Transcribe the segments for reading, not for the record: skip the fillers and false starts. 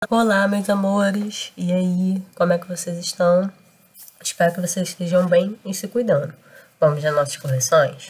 Olá, meus amores! E aí, como é que vocês estão? Espero que vocês estejam bem e se cuidando. Vamos às nossas correções?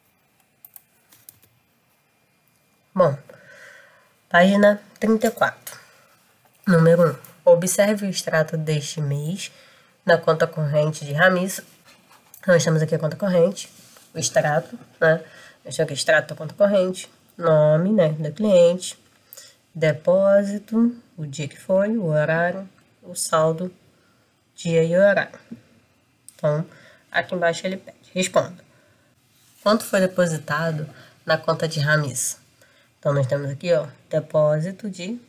Bom, página 34. Número 1. Observe o extrato deste mês na conta corrente de Ramissa. Nós temos aqui a conta corrente, o extrato, né? Nós temos aqui o extrato da conta corrente, nome, né, do cliente, depósito, o dia que foi, o horário, o saldo, dia e horário. Então, aqui embaixo ele pede, responda. Quanto foi depositado na conta de Ramissa? Então, nós temos aqui, ó, depósito de R$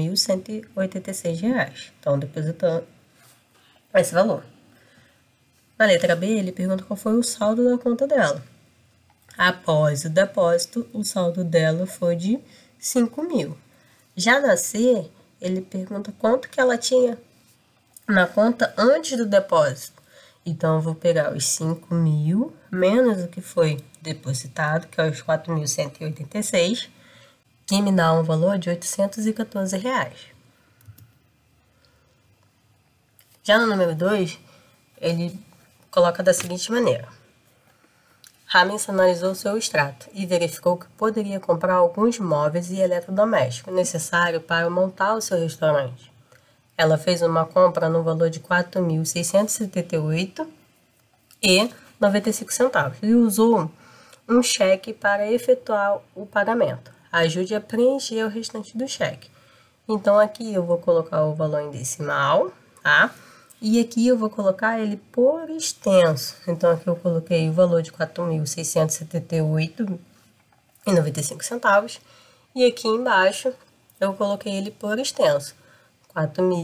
4.186. Então, depositando esse valor. Na letra B, ele pergunta qual foi o saldo da conta dela. Após o depósito, o saldo dela foi de 5.000. Já na C, ele pergunta quanto que ela tinha na conta antes do depósito. Então, eu vou pegar os 5.000 menos o que foi depositado, que é os 4.186, que me dá um valor de R$ 814. Já no número 2, ele coloca da seguinte maneira. Ramissa analisou seu extrato e verificou que poderia comprar alguns móveis e eletrodomésticos necessários para montar o seu restaurante. Ela fez uma compra no valor de R$ 4.678,95 e usou um cheque para efetuar o pagamento. Ajude a preencher o restante do cheque. Então, aqui eu vou colocar o valor em decimal, tá? E aqui eu vou colocar ele por extenso. Então, aqui eu coloquei o valor de R$ 4.678,95. E aqui embaixo eu coloquei ele por extenso. R$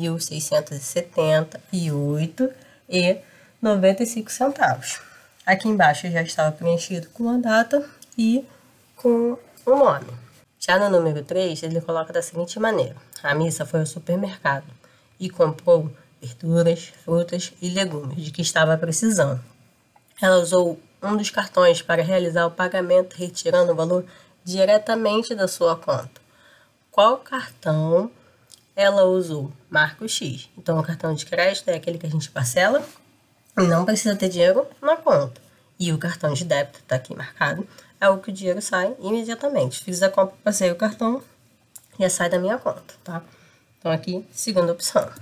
4.678,95. Aqui embaixo já estava preenchido com a data e com o nome. Já no número 3, ele coloca da seguinte maneira. Ramissa foi ao supermercado e comprou verduras, frutas e legumes de que estava precisando. Ela usou um dos cartões para realizar o pagamento, retirando o valor diretamente da sua conta. Qual cartão ela usou? Marca o X. Então, o cartão de crédito é aquele que a gente parcela e não precisa ter dinheiro na conta. E o cartão de débito, está aqui marcado, é o que o dinheiro sai imediatamente. Fiz a compra, passei o cartão e sai da minha conta, tá? Então, aqui, segunda opção.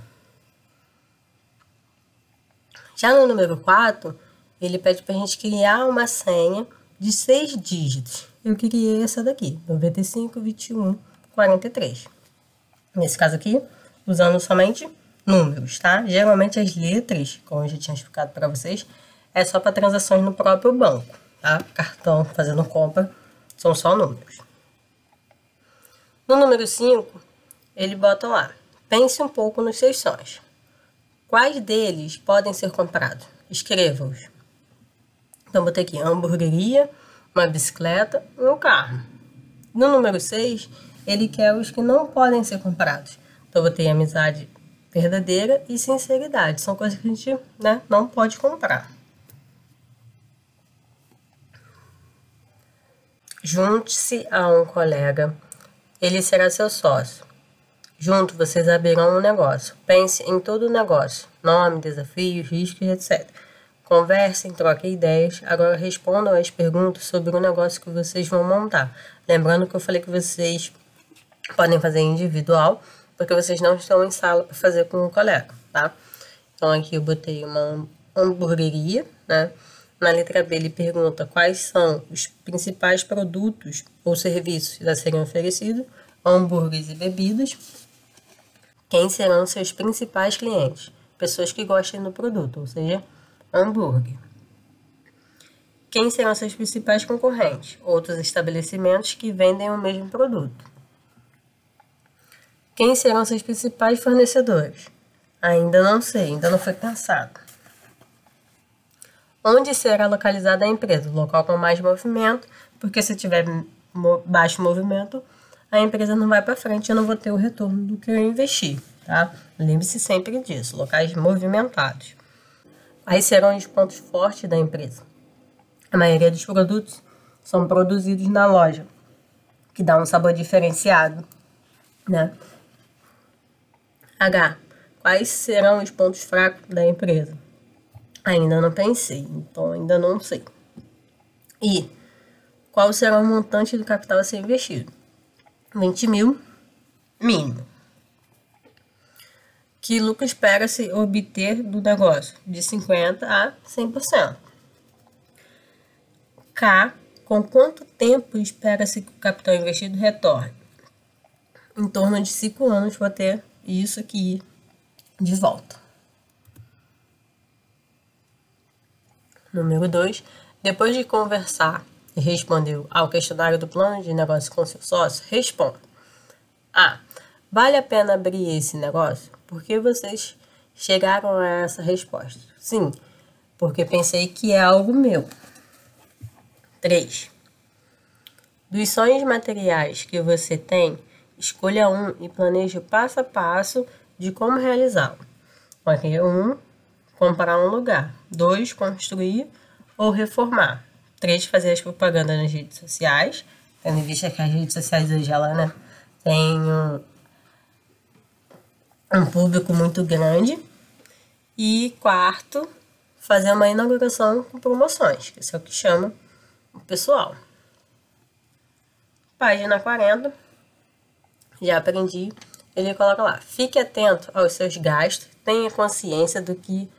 Já no número 4, ele pede para a gente criar uma senha de 6 dígitos. Eu criei essa daqui, 95, 21, 43. Nesse caso aqui, usando somente números, tá? Geralmente as letras, como eu já tinha explicado para vocês, é só para transações no próprio banco, tá? Cartão, fazendo compra, são só números. No número 5, ele bota lá, pense um pouco nos seus sonhos. Quais deles podem ser comprados? Escreva-os. Então, botei aqui hamburgueria, uma bicicleta e um carro. No número 6, ele quer os que não podem ser comprados. Então, botei amizade verdadeira e sinceridade. São coisas que a gente, né, não pode comprar. Junte-se a um colega. Ele será seu sócio. Junto, vocês abrirão um negócio. Pense em todo o negócio. Nome, desafios, riscos, etc. Conversem, troquem ideias. Agora respondam as perguntas sobre o negócio que vocês vão montar. Lembrando que eu falei que vocês podem fazer individual, porque vocês não estão em sala para fazer com o colega, tá? Então, aqui eu botei uma hamburgueria, né? Na letra B, ele pergunta quais são os principais produtos ou serviços a serem oferecidos, hambúrgueres e bebidas. Quem serão seus principais clientes? Pessoas que gostem do produto, ou seja, hambúrguer. Quem serão seus principais concorrentes? Outros estabelecimentos que vendem o mesmo produto. Quem serão seus principais fornecedores? Ainda não sei, ainda não foi pensado. Onde será localizada a empresa? O local com mais movimento, porque se tiver baixo movimento, a empresa não vai para frente, eu não vou ter o retorno do que eu investi, tá? Lembre-se sempre disso, locais movimentados. Aí serão os pontos fortes da empresa. A maioria dos produtos são produzidos na loja, que dá um sabor diferenciado, né? H. Quais serão os pontos fracos da empresa? Ainda não pensei, então ainda não sei. I. Qual será o montante do capital a ser investido? 20 mil, mínimo. Que lucro espera-se obter do negócio? De 50% a 100%. K. Com quanto tempo espera-se que o capital investido retorne? Em torno de 5 anos para ter isso aqui de volta. Número 2. Depois de conversar e respondeu ao questionário do plano de negócio com seu sócio, responda. A. Vale a pena abrir esse negócio? Por que vocês chegaram a essa resposta? Sim, porque pensei que é algo meu. 3. Dos sonhos materiais que você tem, escolha um e planeje o passo a passo de como realizá-lo. 1. Comprar um lugar. 2. Construir ou reformar. 3. Fazer as propagandas nas redes sociais. Tendo em vista que as redes sociais hoje ela, tem um público muito grande. E 4. Fazer uma inauguração com promoções. Isso é o que chama o pessoal. Página 40. Já aprendi. Ele coloca lá. Fique atento aos seus gastos. Tenha consciência do que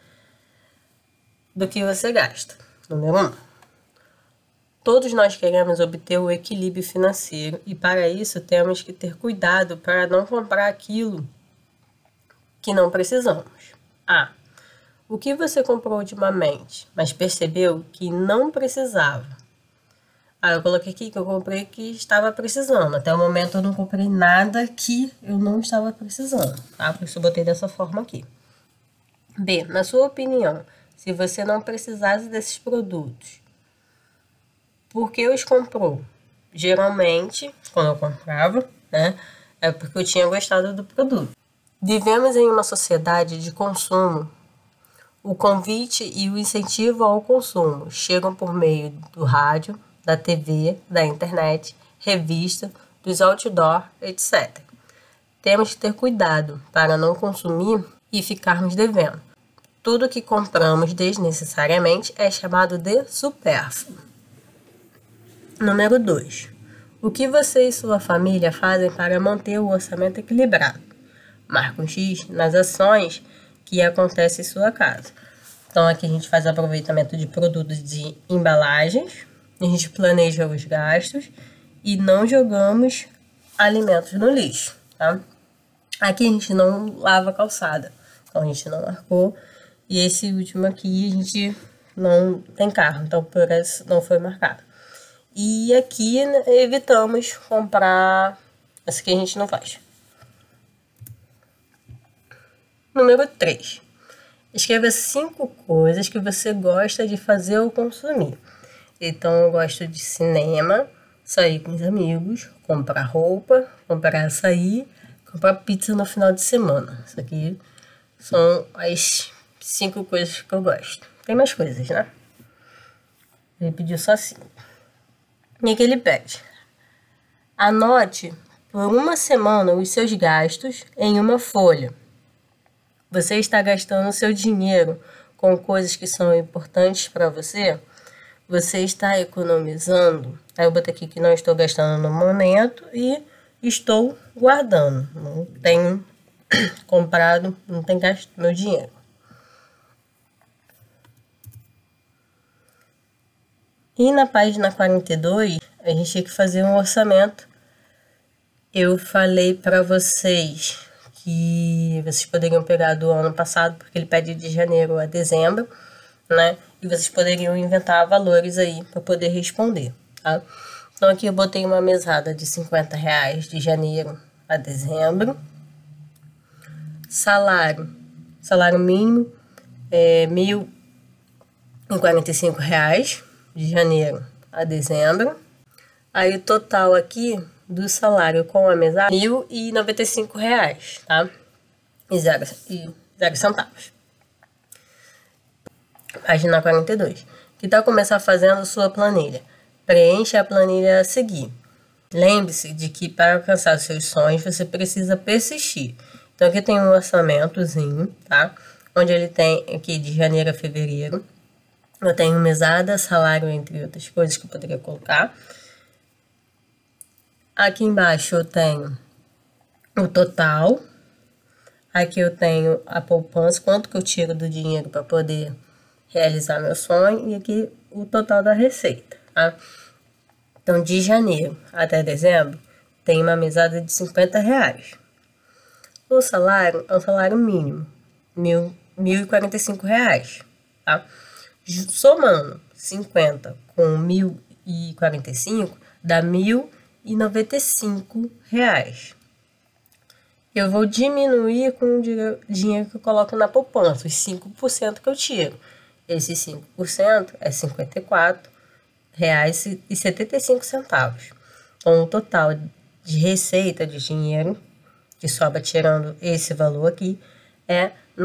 você gasta. Número 1. Todos nós queremos obter o equilíbrio financeiro e para isso temos que ter cuidado para não comprar aquilo que não precisamos. A. O que você comprou ultimamente, mas percebeu que não precisava? Eu coloquei aqui que eu comprei que estava precisando. Até o momento eu não comprei nada que eu não estava precisando, tá? Por isso eu botei dessa forma aqui. B. Na sua opinião, se você não precisasse desses produtos, por que os comprou? Geralmente, quando eu comprava, é porque eu tinha gostado do produto. Vivemos em uma sociedade de consumo. O convite e o incentivo ao consumo chegam por meio do rádio, da TV, da internet, revista, dos outdoor, etc. Temos que ter cuidado para não consumir e ficarmos devendo. Tudo que compramos desnecessariamente é chamado de supérfluo. Número 2. O que você e sua família fazem para manter o orçamento equilibrado? Marca um X nas ações que acontecem em sua casa. Então, aqui a gente faz aproveitamento de produtos de embalagens, a gente planeja os gastos e não jogamos alimentos no lixo, tá? Aqui a gente não lava calçada, então a gente não marcou. E esse último aqui a gente não tem carro, então por isso não foi marcado. E aqui evitamos comprar, essa aqui a gente não faz. Número 3. Escreva 5 coisas que você gosta de fazer ou consumir. Então, eu gosto de cinema, sair com os amigos, comprar roupa, comprar açaí, comprar pizza no final de semana. Isso aqui são as 5 coisas que eu gosto. Tem mais coisas, né? Ele pediu só 5. E que ele pede? Anote por uma semana os seus gastos em uma folha. Você está gastando seu dinheiro com coisas que são importantes para você? Você está economizando? Aí eu botei aqui que não estou gastando no momento e estou guardando. Não tenho comprado, não tenho gasto meu dinheiro. E na página 42, a gente tinha que fazer um orçamento. Eu falei para vocês que vocês poderiam pegar do ano passado, porque ele pede de janeiro a dezembro, né? E vocês poderiam inventar valores aí para poder responder, tá? Então aqui eu botei uma mesada de R$50 de janeiro a dezembro. Salário mínimo é R$1.045 de janeiro a dezembro. Aí o total aqui do salário com a mesada R$1.095, tá? E zero centavos. Página 42. Que tal começar fazendo sua planilha? Preencha a planilha a seguir. Lembre-se de que para alcançar seus sonhos você precisa persistir. Então, aqui tem um orçamentozinho, tá? Onde ele tem aqui de janeiro a fevereiro. Eu tenho mesada, salário, entre outras coisas que eu poderia colocar. Aqui embaixo eu tenho o total. Aqui eu tenho a poupança, quanto que eu tiro do dinheiro para poder realizar meu sonho. E aqui o total da receita, tá? Então, de janeiro até dezembro, tem uma mesada de R$50. O salário é um salário mínimo, R$1.045, tá? Somando 50 com 1.045, dá R$1.095. Eu vou diminuir com o dinheiro que eu coloco na poupança, os 5% que eu tiro. Esse 5% é R$54,75. Então, o total de receita de dinheiro que sobra tirando esse valor aqui é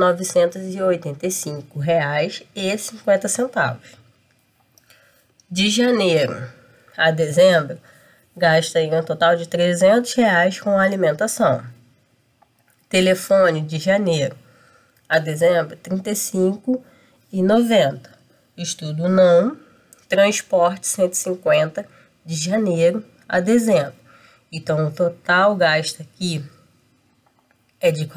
R$985,50. De janeiro a dezembro, gasta aí um total de R$300 com alimentação. Telefone de janeiro a dezembro, R$35,90. Estudo não. Transporte, R$150 de janeiro a dezembro. Então, o total gasto aqui é de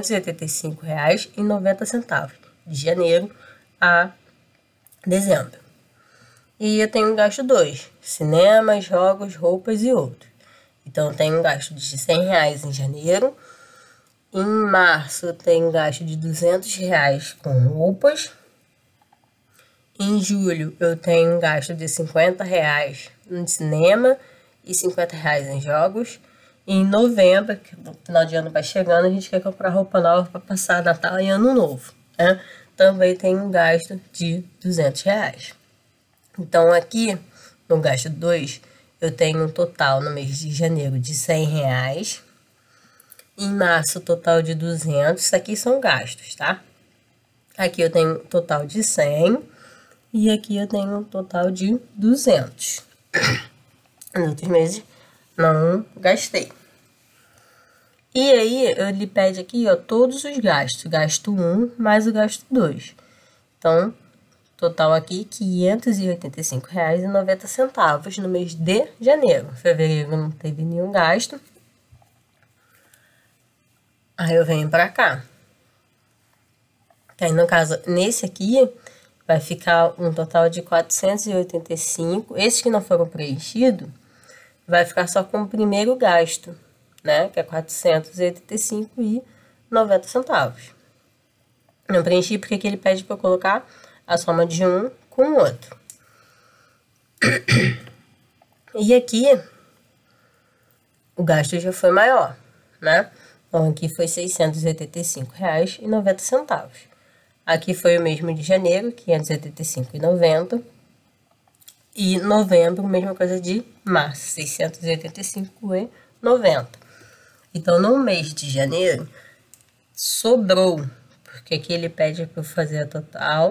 R$485,90 de janeiro a dezembro. E eu tenho um gasto 2, cinema, jogos, roupas e outros. Então, eu tenho um gasto de R$100 em janeiro. Em março, eu tenho um gasto de R$200 com roupas. Em julho, eu tenho um gasto de R$50 no cinema e R$50 em jogos. E em novembro, que no final de ano vai chegando, a gente quer comprar roupa nova para passar Natal e Ano Novo, né? Também tem um gasto de R$200. Então, aqui no gasto 2, eu tenho um total no mês de janeiro de R$100. Em março, total de 200. Isso aqui são gastos, tá? Aqui eu tenho um total de 100. E aqui eu tenho um total de 200. Nos outros meses não gastei. E aí, ele pede aqui, ó, todos os gastos. Gasto 1 mais o gasto 2. Então, total aqui, R$585,90 no mês de janeiro. Fevereiro não teve nenhum gasto. Aí eu venho pra cá. Aí, no caso, nesse aqui, vai ficar um total de 485. Esses que não foram preenchidos, vai ficar só com o primeiro gasto, né? Que é R$485,90. Não preenchi porque aqui ele pede para eu colocar a soma de um com o outro. E aqui, o gasto já foi maior, né? Então, aqui foi R$685,90. Aqui foi o mesmo de janeiro, R$585,90. E novembro, mesma coisa de março, R$685,90. Então, no mês de janeiro, sobrou, porque aqui ele pede para eu fazer a total.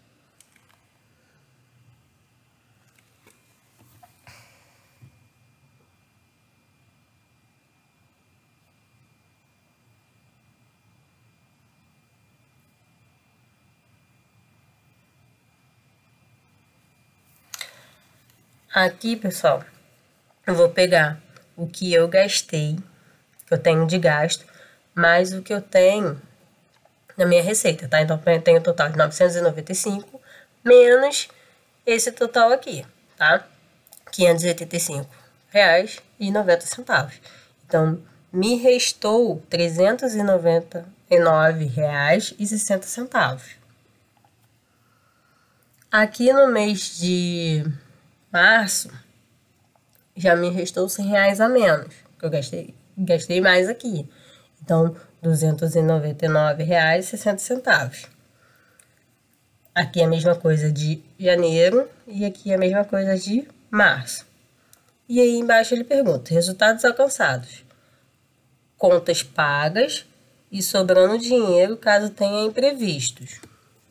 Aqui, pessoal, eu vou pegar o que eu gastei, que eu tenho de gasto, mais o que eu tenho na minha receita, tá? Então, eu tenho o total de 995, menos esse total aqui, tá? R$585,90. Então, me restou R$399,60. Aqui no mês de março, já me restou R$100 a menos, que eu gastei mais aqui. Então, R$299,60. Aqui é a mesma coisa de janeiro e aqui é a mesma coisa de março. E aí embaixo ele pergunta, resultados alcançados, contas pagas e sobrando dinheiro caso tenha imprevistos.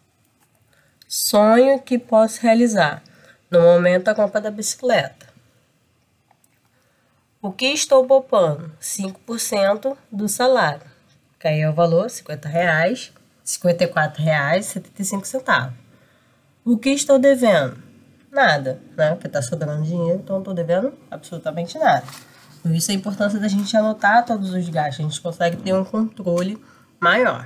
Sonho que posso realizar. No momento, a compra da bicicleta. O que estou poupando? 5% do salário. que aí é o valor, R$50, R$54,75. O que estou devendo? Nada, né? Porque tá sobrando dinheiro, então não tô devendo absolutamente nada. Por isso a importância da gente anotar todos os gastos, a gente consegue ter um controle maior.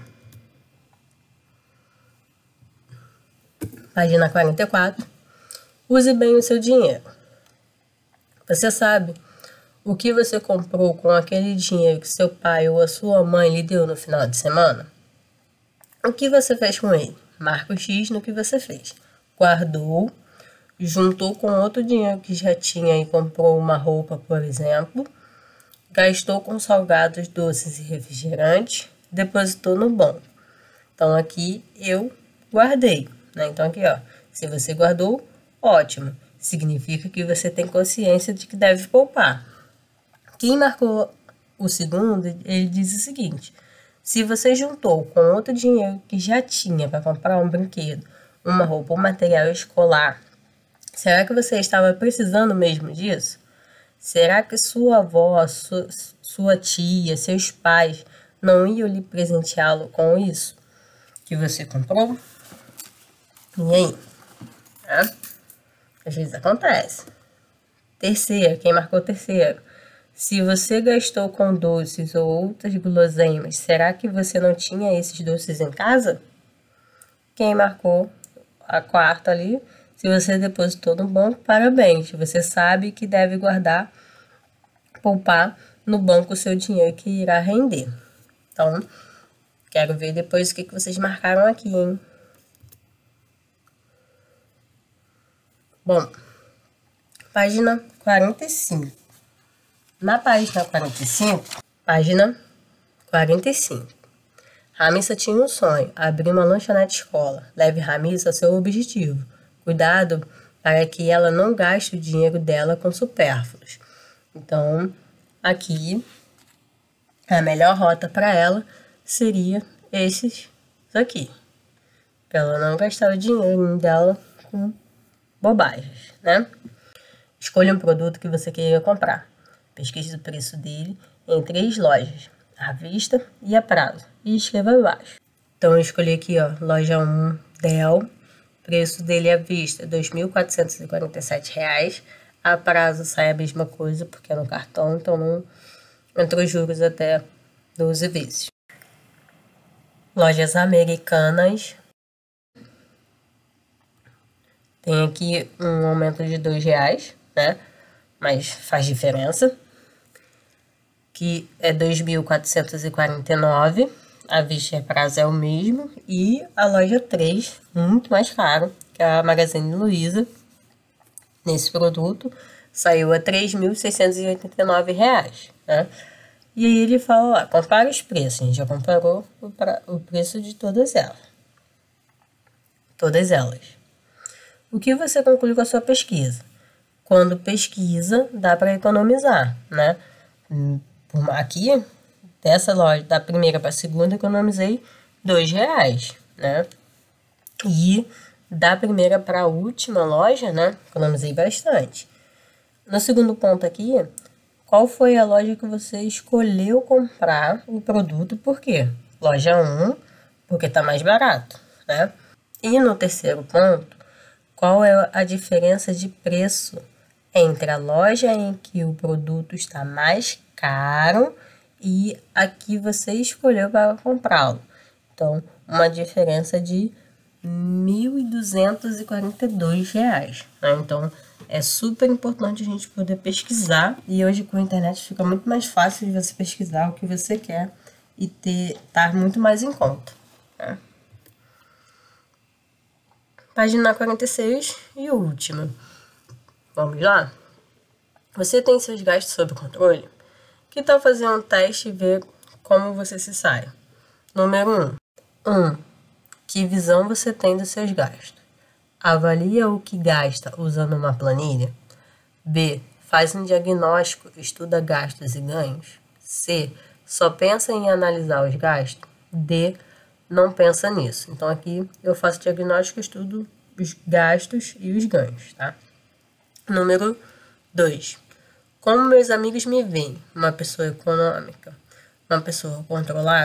Página 44. Use bem o seu dinheiro. Você sabe o que você comprou com aquele dinheiro que seu pai ou a sua mãe lhe deu no final de semana? O que você fez com ele? Marca o X no que você fez. Guardou, juntou com outro dinheiro que já tinha e comprou uma roupa, por exemplo. Gastou com salgados, doces e refrigerantes. Depositou no banco. Então, aqui eu guardei, né? Então, aqui, ó, se você guardou, ótimo. Significa que você tem consciência de que deve poupar. Quem marcou o segundo, ele diz o seguinte: se você juntou com outro dinheiro que já tinha para comprar um brinquedo, uma roupa, um material escolar, será que você estava precisando mesmo disso? Será que sua avó, sua tia, seus pais não iam lhe presenteá-lo com isso que você comprou? E aí? Às vezes acontece. Terceiro, quem marcou terceiro? Se você gastou com doces ou outras guloseimas, será que você não tinha esses doces em casa? Quem marcou a quarta ali? Se você depositou no banco, parabéns. Você sabe que deve guardar, poupar no banco o seu dinheiro que irá render. Então, quero ver depois o que vocês marcaram aqui, hein? Bom, página 45. Na página 45, Ramissa tinha um sonho, abrir uma lanchonete escola. Leve Ramissa ao seu objetivo. Cuidado para que ela não gaste o dinheiro dela com supérfluos. Então, aqui, a melhor rota para ela seria esses aqui. Para ela não gastar o dinheiro dela com bobagens, né? Escolha um produto que você queira comprar. Pesquise o preço dele em 3 lojas, à vista e a prazo, e escreva abaixo. Então, eu escolhi aqui, ó, loja 1, Dell. Preço dele à vista, R$ 2.447. A prazo sai a mesma coisa, porque é no cartão, então não entrou juros até 12 vezes. Lojas Americanas. Tem aqui um aumento de R$2, né? Mas faz diferença. Que é 2.449. A vista e a prazo é o mesmo. E a loja 3, muito mais caro, que é a Magazine Luiza. Nesse produto, saiu a R$ 3.689, né? E aí ele fala lá, compara os preços. A gente já comparou o preço de todas elas. Todas elas. O que você conclui com a sua pesquisa? Quando pesquisa, dá para economizar, né? Aqui, dessa loja, da primeira para a segunda, economizei R$2, né? E da primeira para a última loja, né? Economizei bastante. No segundo ponto aqui, qual foi a loja que você escolheu comprar o produto? Por quê? Loja 1, porque tá mais barato, né? E no terceiro ponto, qual é a diferença de preço entre a loja em que o produto está mais caro e a que você escolheu para comprá-lo? Então, uma diferença de R$ 1.242, né? Então, é super importante a gente poder pesquisar, e hoje com a internet fica muito mais fácil de você pesquisar o que você quer e estar muito mais em conta, né? Página 46 e última. Vamos lá? Você tem seus gastos sob controle? Que tal fazer um teste e ver como você se sai? Número 1. Que visão você tem dos seus gastos? Avalia o que gasta usando uma planilha? B. Faz um diagnóstico, estuda gastos e ganhos? C. Só pensa em analisar os gastos? D. Não pensa nisso. Então, aqui eu faço diagnóstico, estudo os gastos e os ganhos, tá? Número 2. Como meus amigos me veem? Uma pessoa econômica? Uma pessoa controlada?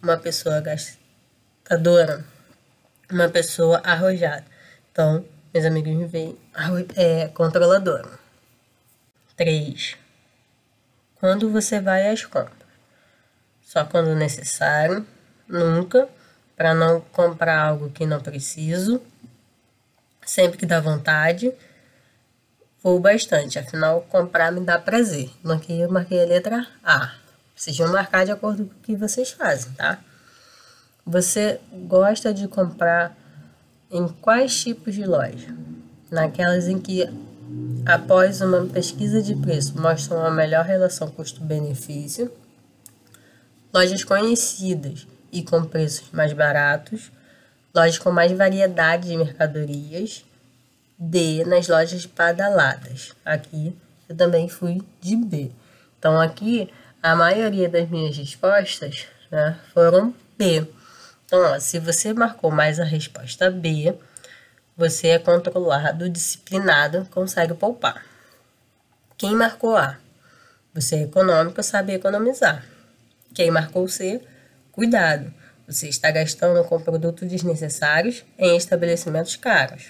uma pessoa gastadora, uma pessoa arrojada. Então, meus amigos me veem controladora. 3. Quando você vai às compras? Só quando necessário, nunca, para não comprar algo que não preciso, sempre que dá vontade, vou bastante, afinal comprar me dá prazer. Aqui eu marquei a letra A. Vocês vão marcar de acordo com o que vocês fazem, tá? Você gosta de comprar em quais tipos de loja? Naquelas em que, após uma pesquisa de preço, mostram uma melhor relação custo-benefício, lojas conhecidas e com preços mais baratos, lojas com mais variedade de mercadorias. D, nas lojas badaladas. Aqui eu também fui de B. Então aqui a maioria das minhas respostas, né, foram B. Então, ó, se você marcou mais a resposta B, você é controlado, disciplinado, consegue poupar. Quem marcou A? Você é econômico, sabe economizar. Quem marcou C? Cuidado, você está gastando com produtos desnecessários em estabelecimentos caros.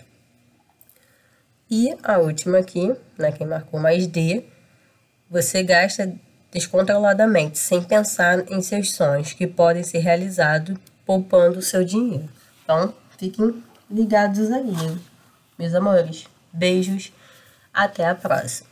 E a última aqui, né, quem marcou mais D, você gasta descontroladamente, sem pensar em seus sonhos que podem ser realizados poupando o seu dinheiro. Então, fiquem ligados aí, meus amores. Beijos, até a próxima.